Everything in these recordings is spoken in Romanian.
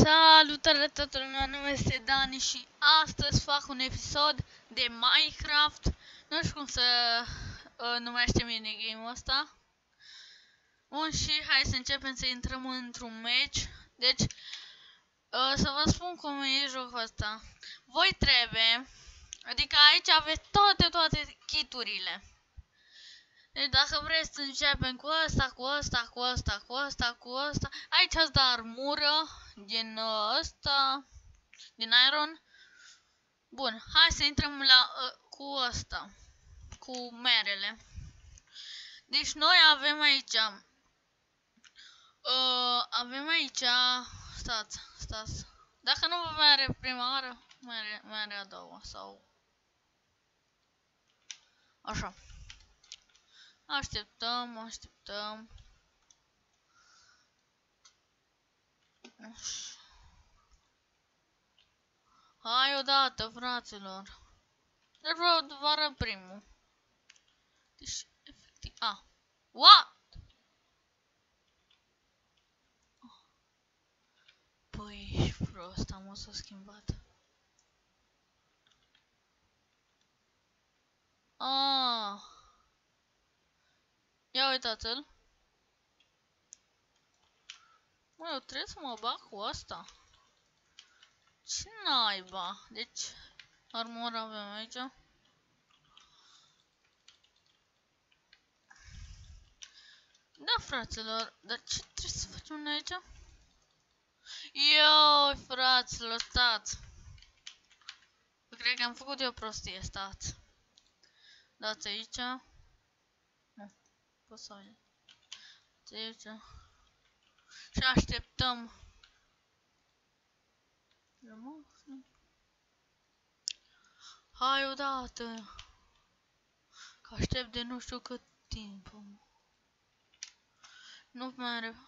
Salutare toată lumea, numele este Dani și astăzi fac un episod de Minecraft. Nu știu cum să numește minigame-ul ăsta. Bun, și hai să începem să intrăm într-un match. Deci, să vă spun cum e jocul ăsta. Voi trebuie, adică aici aveți toate kiturile. Deci dacă vreți să începem cu ăsta, cu ăsta, cu ăsta, cu ăsta, cu ăsta, aici ați da armură din ăsta, din iron. Bun, hai să intrăm la cu ăsta, cu merele. Deci noi avem aici, stați. Dacă nu vă mere prima oară, mere a doua sau așa. Așteptăm. Hai odată, fraților. Deci vreau vă arăt primul. Deci, efectiv, what? Păi, ești prost, am o să schimbat. Ia uitați-l. Mă, eu trebuie să mă bag cu asta. Ce naiba? Deci, armură avem aici. Da, fraților, dar ce trebuie să facem noi aici? Ioi, fraților, stați. Cred că am făcut eu prostie, stați. Dați aici. Nu, pot să aici. Aici. Și așteptăm. Hai odată. Că aștept de nu știu cât timp. Nu mere.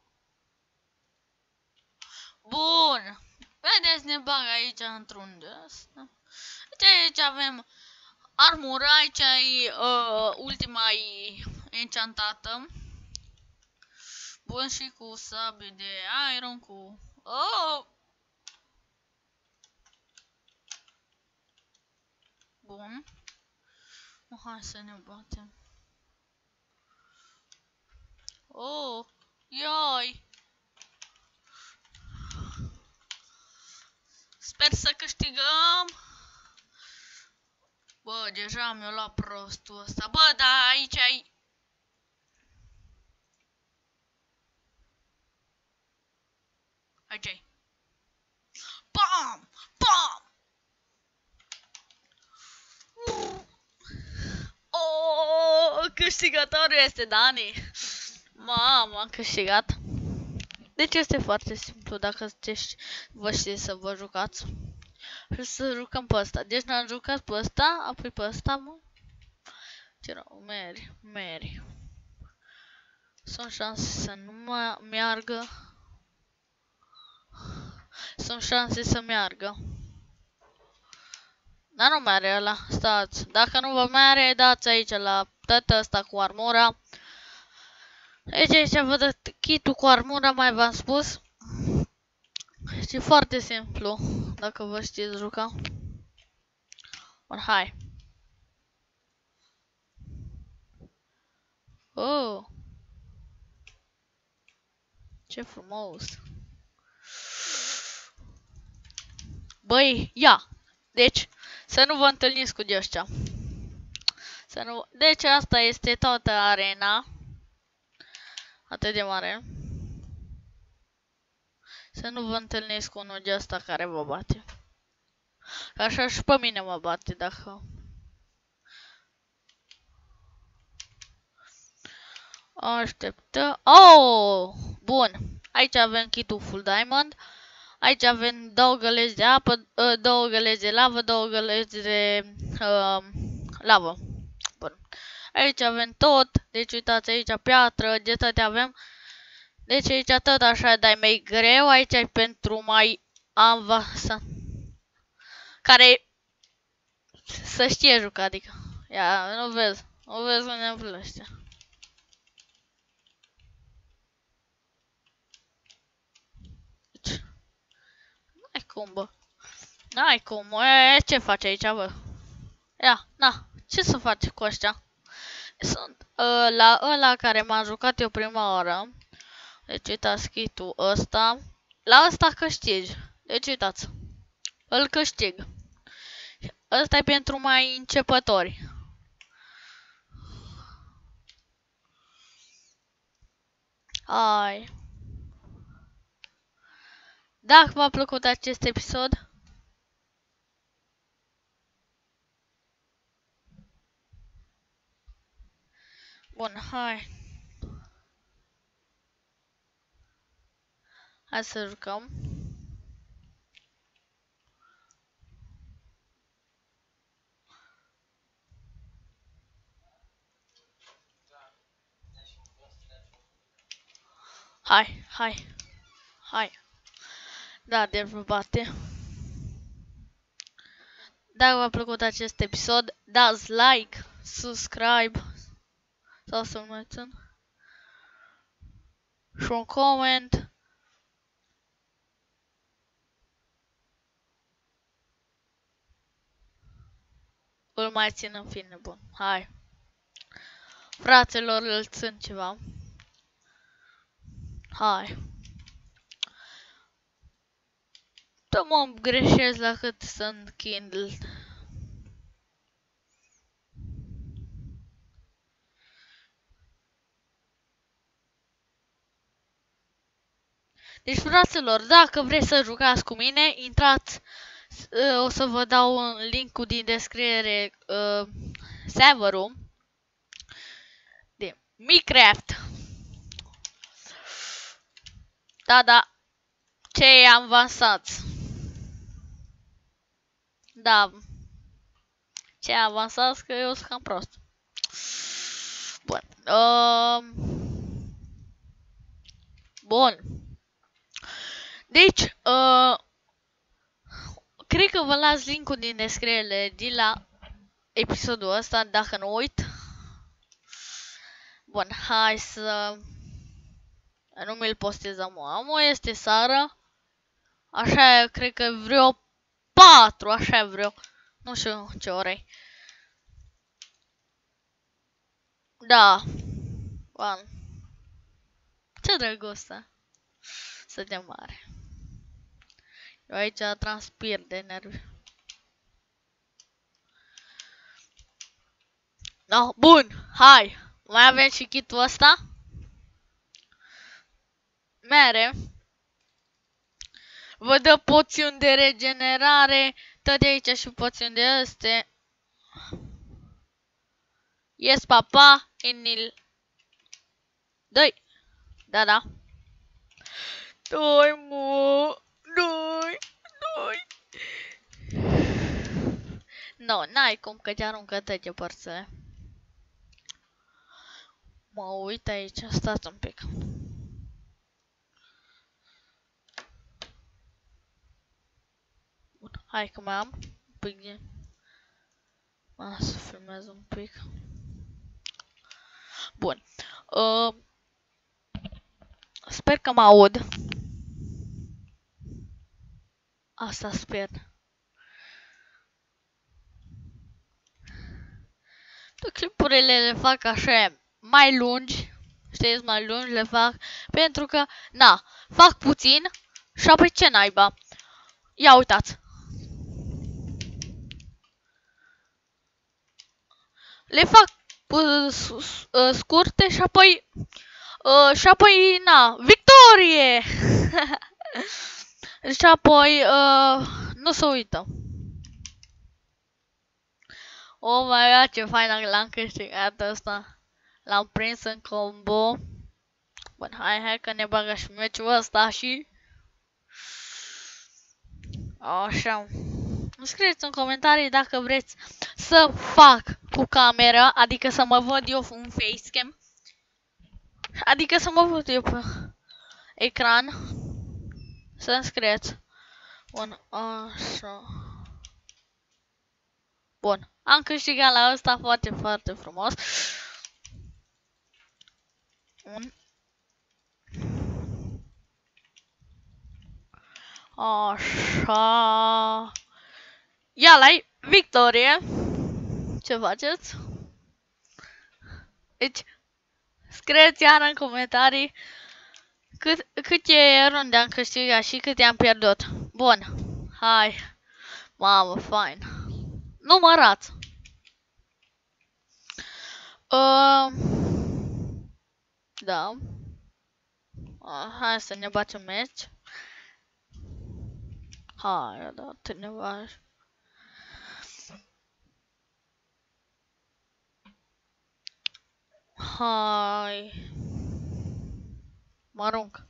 Bun. Vedeți, ne bag aici într-un de asta. Uite, aici avem armura, aici e ultima e enchantată. Bun, și cu sabie de iron, cu... Oh! Bun. Hai să ne batem. Oh! Ioi! Sper să câștigăm! Bă, deja mi-a luat prostul ăsta. Bă, dar aici ai... Aici ai. Pam! Pam! Oh, câștigătorul este Dani. Mamă, am câștigat. Deci este foarte simplu dacă vă știți să vă jucați. Și să jucăm pe ăsta. Deci n-am jucat pe ăsta, apoi pe ăsta, mă. Ce rău, meri. Sunt șanse să nu meargă. Sunt șanse să meargă. Dar nu mere ăla, stați. Dacă nu vă mere, dați aici la tot ăsta cu armura. Aici vă dă kit-ul cu armura, mai v-am spus. Și foarte simplu, dacă vă știți juca. Or, hai. Oh! Ce frumos! Băi, ia! Deci, să nu vă întâlniți cu de ăștia. Să nu... Deci asta este toată arena. Atât de mare. Să nu vă întâlniți cu unul de ăsta care vă bate. Așa și pe mine mă bate dacă... Așteptă. Oh! Bun. Aici avem kit-ul full diamond. Aici avem 2 găleți de apă, 2 găleți de lavă, 2 găleți de lavă. Bun. Aici avem tot. Deci uitați aici piatră, de toate avem. Deci aici tot așa, dar e mai greu. Aici e pentru mai avansat. Care să știe juca, adică. Ia, nu vezi unde îmi plăște. cum, bă. N-ai cum, ce faci aici, bă? Ia, na, ce să faci cu ăștia? Sunt la ăla care m-am jucat eu prima oară. Deci uitați kit-ul ăsta. La ăsta câștigi. Deci uitați. Îl câștig. Ăsta e pentru mai începători. Hai. Dacă v-a plăcut acest episod, bun, hai. Hai să jucăm. Hai, hai. Hai. Da, de bate. Dacă v-a plăcut acest episod, dați like, subscribe sau să mai țin și un comment. Îl mai țin în fine, bun. Hai. Fraților, îl țin ceva. Hai. Da, mă greșesc la cât sunt Kindle. Deci, fraților, dacă vreți să jucați cu mine, intrați, o să vă dau un link din descriere, serverul de Minecraft. Da, cei avansați. Da, cei avansați, că eu sunt cam prost. Bun. Bun. Deci, cred că vă las link-ul din descriere de la episodul ăsta, dacă nu uit. Bun, hai să... Nu mi-l postez amu. Este seară. Așa, cred că vreo 4, așa vreo. Nu știu ce oră e. Da. Bun. Ce drăguță. Să de mare. Eu aici transpir de nervi. No, bun, hai. Mai avem și kit-ul ăsta. Mere. Vă dă poțiuni de regenerare. Tot de aici și poțiuni de astea. Yes, papa. Inil. Doi. Da. Doi, mu. Doi. No, n-ai cum că te aruncă toate părțile. Mă uit aici, stați un pic. Bun, hai că mai am un pic de... Să filmez un pic. Bun. Sper că mă aud. Asta sper. Clipurile le fac așa mai lungi. Știți, mai lungi le fac. Pentru că, na, fac puțin și apoi ce naiba. Ia uitați. Le fac scurte și apoi, na, victorie! Și apoi, nu se uită. Oh my god, ce fain l-am câștigat ăsta. L-am prins în combo. Bun, hai că ne bagă și meciul ăsta și... Așa. Îmi scrieți în comentarii dacă vreți să fac cu camera, adică să mă văd eu un facecam. Adică să mă văd eu pe ecran. Să-mi scrieți. Bun, așa. Bun, am câștigat la ăsta foarte frumos. Așa. Ia lai, victorie! Ce faceți? Deci, scrieți iar în comentarii câte runde am câștigat și câte am pierdut. Bun, hai. Mamă, fain. Numărați. Da. Hai să ne batem meci. Hai, da, te ne bași. Hai. Mă arunc.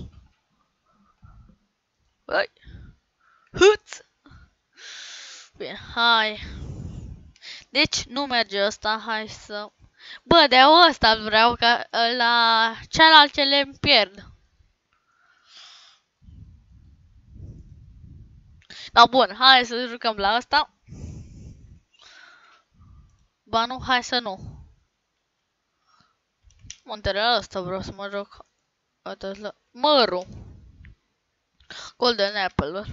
Hai. Huț. Bine, hai. Deci nu merge ăsta, hai să... Bă, de ăsta vreau, că la cealaltă le pierd. Da, bun, hai să jucăm la asta. Ba nu, hai să nu. Montele ăsta vreau să mă joc. Mărul. Golden Apple.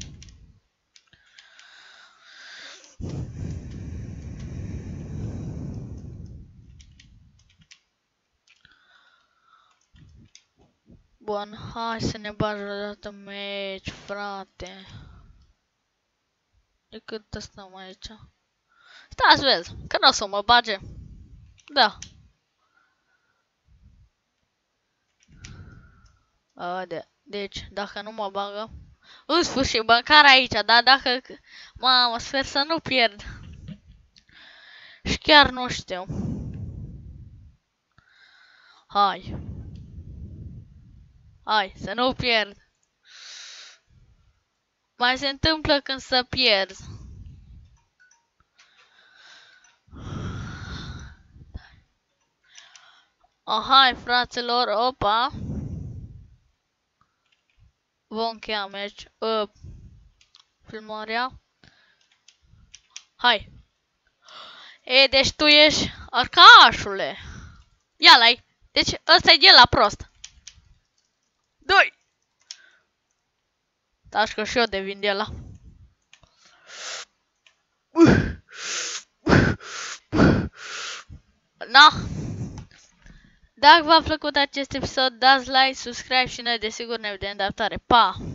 Bun, hai să ne bagi o dată meci, frate. De cât stăm aici? Stai să vezi, că nu o să mă bage. Da. Deci, dacă nu mă bagă... În sfârșit, măcar aici, dar dacă... Mamă, sper să nu pierd. Și chiar nu știu. Hai. Hai, să nu pierd. Mai se întâmplă când să pierzi. Hai, fraților, opa. Vom încheia meci. Filmarea. Hai. Deci tu ești arcașule. Ia lai. Deci ăsta e de la prost. Doi. Dar că și eu devin de la. Na. Dacă v-a plăcut acest episod, dați like, subscribe și noi desigur ne vedem data viitoare. Pa!